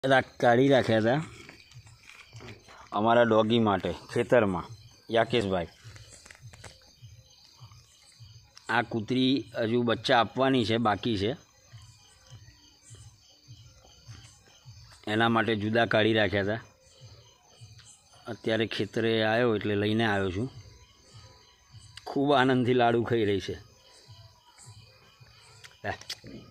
काढ़ी राख्या था अमरा डॉगी माटे खेतर में। याकेश भाई आ कूतरी हजू बच्चा आपवानी छे, बाकी छे, एना माटे जुदा काढ़ी राख्या था। अत्यारे खेतरे आयो एटले लईने आव्यो छुं। खूब आनंदथी लाडू खाई रही छे।